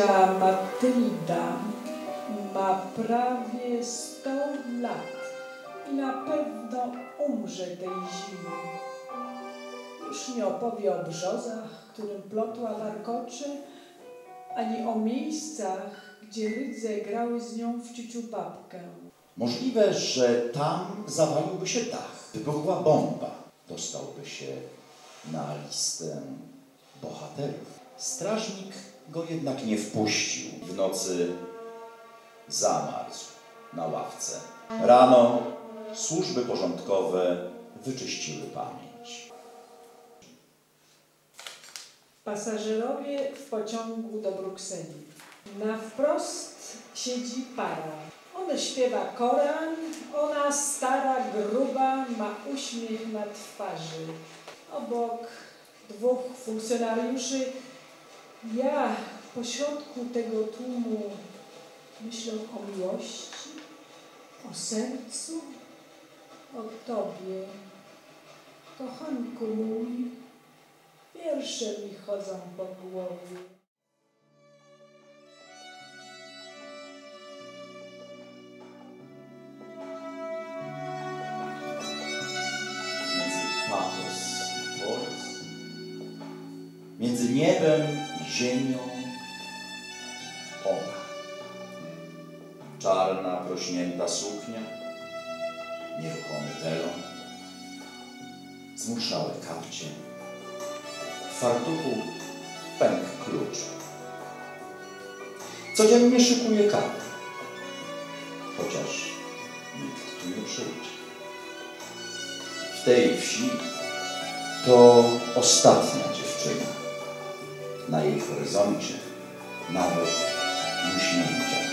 Ciocia Matylda ma prawie 100 lat i na pewno umrze tej zimy. Już nie opowie o brzozach, którym plotła warkocze, ani o miejscach, gdzie rydze grały z nią w ciuciubabkę. Możliwe, że tam zawaliłby się dach, wybuchła bomba, dostałby się na listę bohaterów. Strażnik go jednak nie wpuścił. W nocy zamarzł na ławce. Rano służby porządkowe wyczyściły pamięć. Pasażerowie w pociągu do Brukseli. Na wprost siedzi para. On śpiewa Koran, ona stara, gruba, ma uśmiech na twarzy. Obok 2 funkcjonariuszy. Ja pośrodku tego tłumu myślę o miłości, o sercu, o Tobie. Kochanku mój, wiersze mi chodzą po głowie. Między patos i polis, między niebem i ziemią ona. Czarna, prośnięta suknia, nieruchomy welon, zmuszałe kapcie, w fartuchu pęk klucz. Codziennie szykuje kawę, chociaż nikt tu nie przyjdzie. W tej wsi to ostatnia dziewczyna. Na jej horyzoncie nawet uśnięcia.